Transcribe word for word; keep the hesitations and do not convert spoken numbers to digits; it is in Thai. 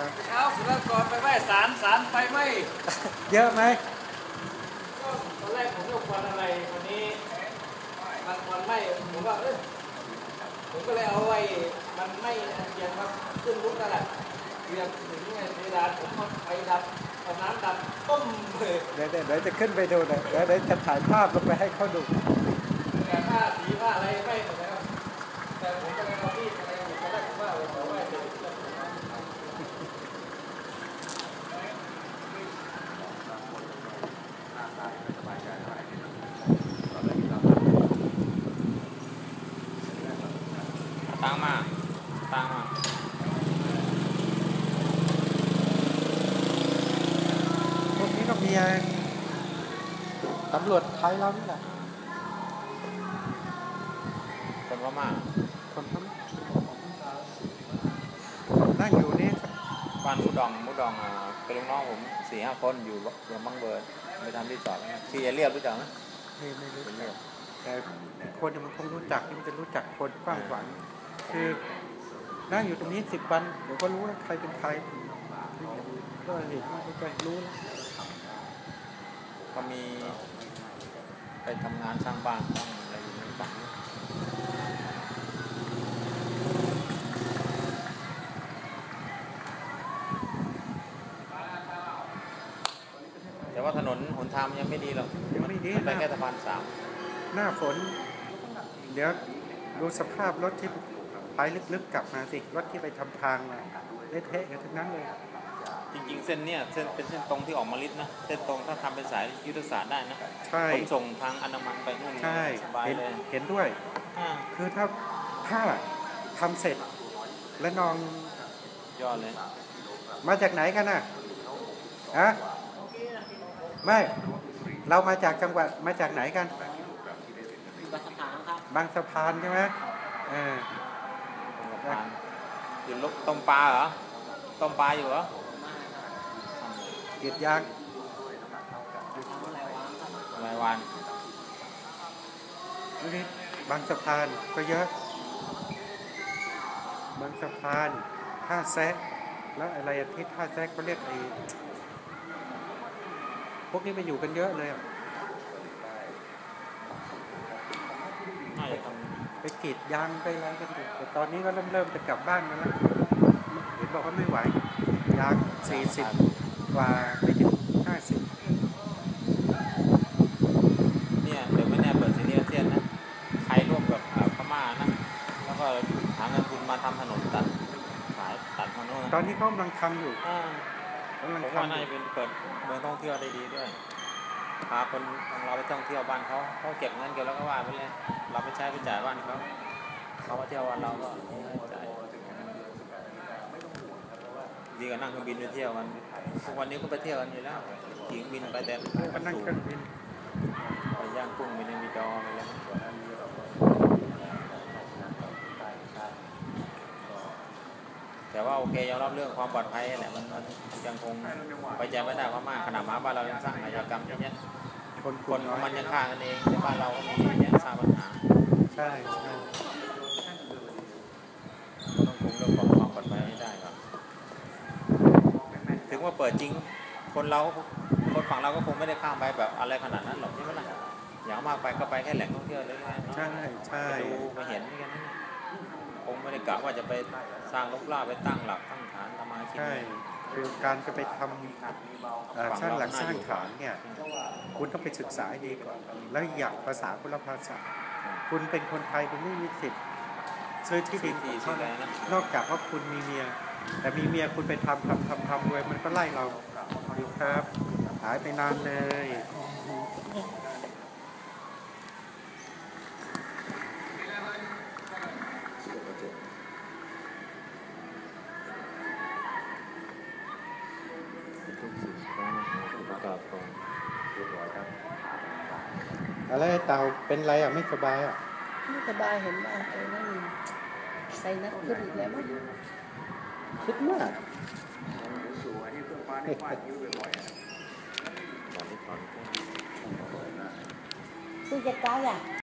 เช้าสุรกรไปไหว้ศาลศาลไฟไหม้เยอะไหมก็ตอนแรกผมก็ควันอะไรวันนี้มันควันไหม้ผมว่าเออผมก็เลยเอาไว้มันไหม้เย็นครับขึ้นลุกนั่นแหละเรียกถึงไงเพดานผมเอาไฟดับเอาน้ำดับต้มเลยเดี๋ยวเดี๋ยวจะขึ้นไปดูนะเดี๋ยวเดี๋ยวจะถ่ายภาพลงไปให้เขาดูแต่ผ้าสีผ้าอะไรไม่หมดนะครับแต่ผมก็เลยเอาที่อะไรอยู่ตอนแรกผมว่าเราไหว้เสร็จตั้งมาตั้งมาพวกนี้ก็มีตำรวจไทยเรานี่แหละคนพม่าคนพม่านั่งอยู่นี่บ้านมุดองมุดองอ่าเป็นลูกน้องผมสี่ห้าคนอยู่เมืองบางเบิร์นไปทำที่จอดที่เรียบรู้จักไหมไม่ไม่รู้จักแต่คนมันคงรู้จักที่มันจะรู้จักคนกว้างขวางคือนั่งอยู่ตรงนี้สิบวันเดี๋ยวก็รู้แล้วใครเป็นใครก็เห็นว่าก็รู้แล้วก็มีไปทำงานสร้างบ้านสร้างอะไรอยู่ในบ้านแต่ว่าถนนหนทางยังไม่ดีหรอกยังไม่ดีไปแค่สะพานสามหน้าฝนเดี๋ยวดูสภาพรถที่ไปลึกๆกลับมาสิรถที่ไปทำทางมาเละเทะกันทั้งนั้นเลยจริงๆเส้นเนี้ยเส้นเป็นเส้นตรงที่ออกมาลิดนะเส้นตรงถ้าทำเป็นสายยุทธศาสตร์ได้นะใช่ขนส่งทางอนามันไปนู่นสบายเลยเห็นด้วยคือถ้าถ้าทำเสร็จและนองยอดเลยมาจากไหนกันน่ะฮะไม่เรามาจากจังหวัดมาจากไหนกันบางสะพานครับบางสะพานใช่ไหมเอออยู่ลูกต้มปลาเหรอต้มปลาอยู่เหรอเกียรติยางรายวันนี่บางสะพานก็เยอะบางสะพานท่าแซะแล้วอะไรที่ท่าแซะเขาเรียกไอ้พวกนี้มาอยู่กันเยอะเลยอ่ะไปกรีดยางไปอะไรกันอยู่แต่ตอนนี้ก็เริ่มเริ่มจะกลับบ้านกันแล้วเห็นบอกว่าไม่ไหวยางสี่สิบกว่าไปถึงห้าสิบเนี่ยเดี๋ยวไม่แน่เปิดซีเรียสเซียนนะใครร่วมกับพม่านะแล้วก็หาเงินทุนมาทำถนนตัดขายตัดถนนตอนนี้เขากำลังทำอยู่ผมว่าน่าจะเป็นเปิดเมืองท่องเที่ยวได้ดีด้วยพาคนของเราไปท่องเที่ยวบ้านเขาเขาเก็บเงินเก็บแล้วก็ว่าไปเลยเราไปใช้ไปจ่ายบ้านเขาเขามาเที่ยววันเราก็จ่ายดีกว่านั่งเครื่องบินไปเที่ยวกันทุกวันนี้ก็ไปเที่ยวกันอยู่แล้วขี่บินไปแต่ก็นั่งเครื่องบินไปย่างกุ้งไปในมีดอไปแล้วแต่ว่าโอเคยอมรับเรื่องความปลอดภัยแหละมันมันยังคงไปใจไม่ได้เพราะมากขนาดมาบ้านเรายังสร้างอาชญากรรมเยอะแยะคนคนมันยังฆ่ากันเองในบ้านเราก็มีเยอะสร้างปัญหาใช่ใช่ต้องคุมเรื่องของความปลอดภัยให้ได้ครับถึงว่าเปิดจริงคนเราคนฝั่งเราก็คงไม่ได้ข้ามไปแบบอะไรขนาดนั้นหรอกใช่ไหมล่ะอย่างมากไปก็ไปแค่แหล่งท่องเที่ยวเลยๆใช่ใช่ไปดูไปเห็นแค่นั้นคงไม่ได้กะว่าจะไปสร้างลกล่าไปตั้งหลักตั้งฐานทำมาใช่คือการจะไปทำสร้างหลักสร้างฐานเนี่ยคุณต้องไปศึกษาดีก่อนแล้วอยากภาษาคนละภาษาคุณเป็นคนไทยคุณไม่มีสิทธิ์ซื้อที่ดินนอกจากว่าคุณมีเมียแต่มีเมียคุณไปทำทำทำทำด้วยมันก็ไล่เราดูครับหายไปนานเลยอะไรเต่าเป็นไรอ่ะไม่สบายอ่ะไม่สบายเห็นว่าเออนั่นใส่นักขึ้นอีกแล้วมั้งคิดมากซื้อจะก้าวอ่ะ